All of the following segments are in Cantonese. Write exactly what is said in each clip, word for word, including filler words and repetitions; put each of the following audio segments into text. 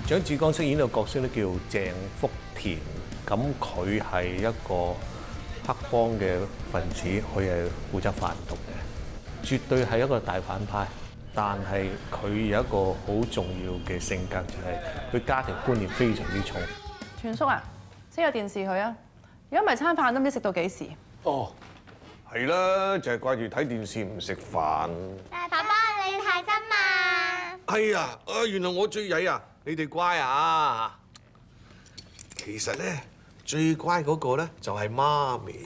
蔣志剛飾演呢個角色咧叫鄭福田，咁佢係一個黑幫嘅分子，佢係負責販毒嘅，絕對係一個大反派。但係佢有一個好重要嘅性格，就係佢家庭觀念非常之重。 全叔啊，熄咗電視佢啊！如果唔係餐飯都唔知食到幾時。 哦，係啦，就係掛住睇電視唔食飯。 爸爸，你睇真嘛？ 係啊，啊原來我最曳啊！你哋乖啊！其實咧，最乖嗰個咧就係媽咪。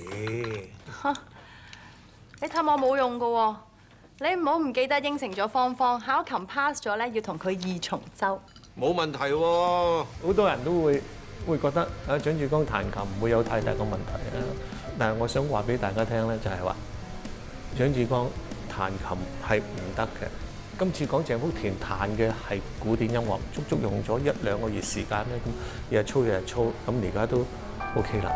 你氹我冇用噶喎，你唔好唔記得應承咗芳芳考琴 pass 咗咧，要同佢二重奏。 冇問題喎，好多人都會會覺得啊，蔣志剛彈琴唔會有太大嘅問題啊。但係我想話俾大家聽咧，就係話蔣志剛彈琴係唔得嘅。今次講鄭福田彈嘅係古典音樂，足足用咗一兩個月時間咧，咁日日操日日操，咁而家都 OK 啦。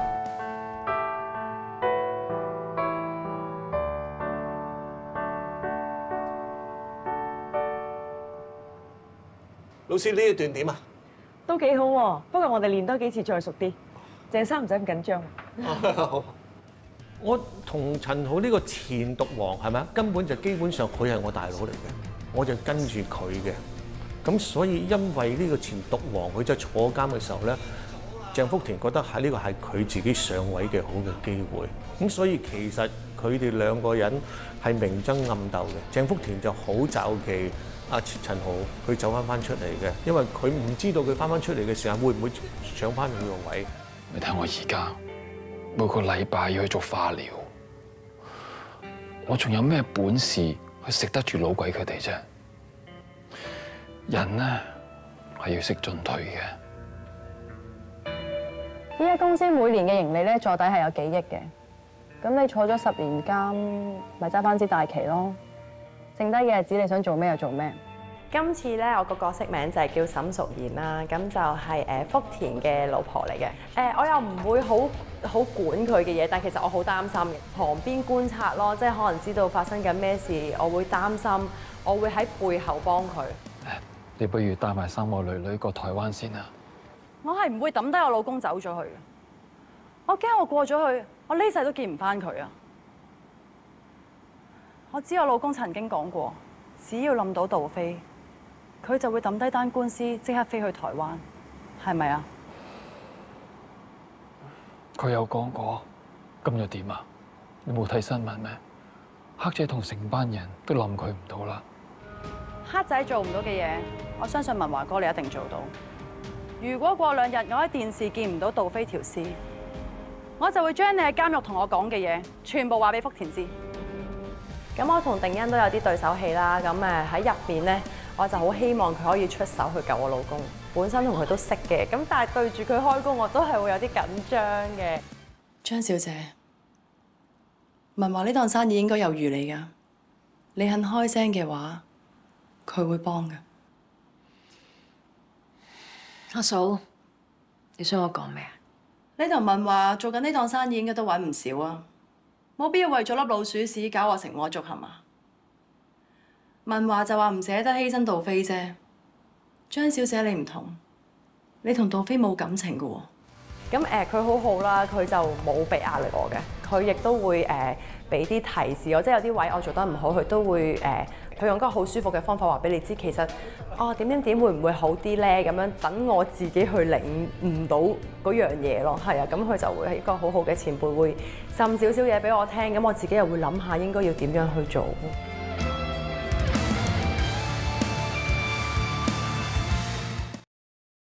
老師呢一段點啊？ 都幾好喎，不過我哋練多幾次再熟啲。鄭生唔使咁緊張。 好。我同陳好呢個前毒王係咪啊？根本就基本上佢係我大佬嚟嘅。我就跟住佢嘅，咁所以因為呢個前毒王佢真係坐監嘅時候咧，鄭福田覺得喺呢個係佢自己上位嘅好嘅機會，咁所以其實佢哋兩個人係明爭暗鬥嘅。鄭福田就好就忌阿陳豪佢走翻翻出嚟嘅，因為佢唔知道佢翻翻出嚟嘅時候會唔會上翻佢個位。 你睇我而家每個禮拜要去做化療，我仲有咩本事去食得住老鬼佢哋啫？人呢係要識進退嘅。 呢間公司每年嘅盈利咧，坐底係有幾億嘅。咁你坐咗十年監，咪揸翻支大旗咯。剩低嘅日子，你想做咩就做咩。 今次咧，我個角色名就係叫沈淑賢啦，咁就係誒福田嘅老婆嚟嘅。誒，我又唔會好好管佢嘅嘢，但其實我好擔心嘅，旁邊觀察咯，即係可能知道發生緊咩事，我會擔心，我會喺背後幫佢。 你不如帶埋三個女女過台灣先啊！ 我係唔會抌低我老公走咗去嘅，我驚我過咗去，我呢世都見唔翻佢啊！我知我老公曾經講過，只要冧到杜飛，佢就會抌低單官司，即刻飛去台灣，係咪啊？ 佢有講過，咁又點啊？你冇睇新聞咩？黑仔同成班人都冧佢唔到啦。 黑仔做唔到嘅嘢，我相信文華哥你一定做到。如果過兩日我喺電視見唔到杜飛條屍，我就會將你喺監獄同我講嘅嘢，全部話俾福田知。 咁我同定欣都有啲對手戲啦，咁誒喺入邊咧，我就好希望佢可以出手去救我老公。本身同佢都識嘅，咁但係對住佢開工，我都係會有啲緊張嘅。 張小姐，文華呢檔生意應該有預你㗎，你肯開聲嘅話，佢會幫㗎。 阿嫂，你想我講咩啊？ 你同文華做緊呢檔生意應該都揾唔少啊，冇必要為咗粒老鼠屎搞我成我族係嘛？文華就話唔捨得犧牲杜飛啫。張小姐你唔同，你同杜飛冇感情㗎喎。 咁誒佢好好啦，佢就冇俾壓力我嘅，佢亦都會誒俾啲提示我，即係有啲位我做得唔好，佢都會誒，佢、呃、用一個好舒服嘅方法話俾你知，其實哦點點點會唔會好啲咧？咁樣等我自己去領悟到嗰樣嘢咯，係啊，咁佢就會係一個好好嘅前輩，會滲少少嘢俾我聽，咁我自己又會諗下應該要點樣去做。